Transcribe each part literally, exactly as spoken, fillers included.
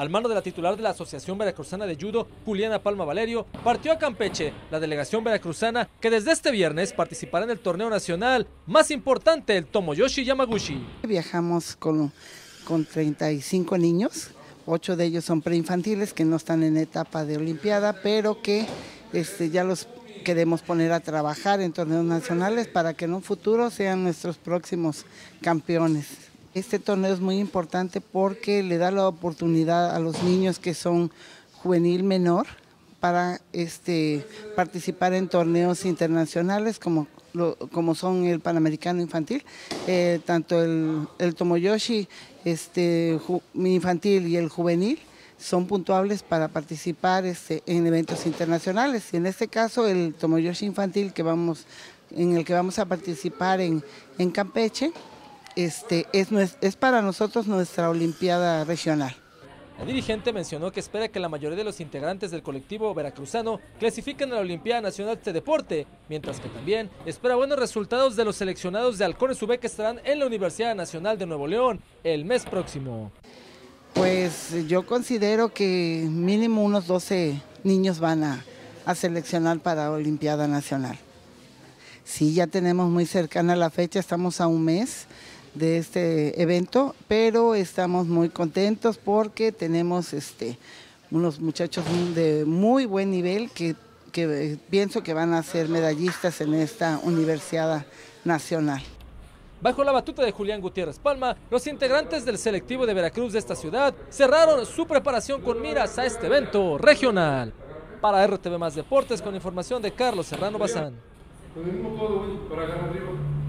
Al mando de la titular de la Asociación Veracruzana de Judo, Juliana Palma Valerio, partió a Campeche la delegación veracruzana que desde este viernes participará en el torneo nacional más importante, el Tomoyoshi Yamaguchi. Viajamos con, con treinta y cinco niños, ocho de ellos son preinfantiles que no están en etapa de olimpiada, pero que este, ya los queremos poner a trabajar en torneos nacionales para que en un futuro sean nuestros próximos campeones. Este torneo es muy importante porque le da la oportunidad a los niños que son juvenil menor para este, participar en torneos internacionales como, lo, como son el Panamericano Infantil, eh, tanto el, el Tomoyoshi este, ju, infantil y el juvenil son puntuables para participar este, en eventos internacionales. Y en este caso el Tomoyoshi infantil que vamos, en el que vamos a participar en, en Campeche, Este, es, es para nosotros nuestra olimpiada regional. La dirigente mencionó que espera que la mayoría de los integrantes del colectivo veracruzano clasifiquen a la Olimpiada Nacional de este deporte, mientras que también espera buenos resultados de los seleccionados de Halcones U V que estarán en la Universidad Nacional de Nuevo León el mes próximo. Pues yo considero que mínimo unos doce niños van a, a seleccionar para Olimpiada Nacional. Sí, ya tenemos muy cercana la fecha, estamos a un mes de este evento, pero estamos muy contentos porque tenemos este, unos muchachos de muy buen nivel que, que pienso que van a ser medallistas en esta Universidad Nacional. Bajo la batuta de Julián Gutiérrez Palma, los integrantes del selectivo de Veracruz de esta ciudad cerraron su preparación con miras a este evento regional. Para R T V Más Deportes, con información de Carlos Serrano Bazán. Con el mismo codo, güey, para agarrar arriba.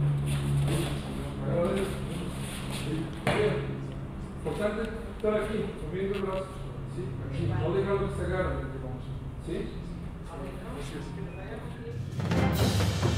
Importante estar aquí, moviendo el brazo. ¿Sí? Aquí. No dejarlo que se agarre. ¿Sí? Así es.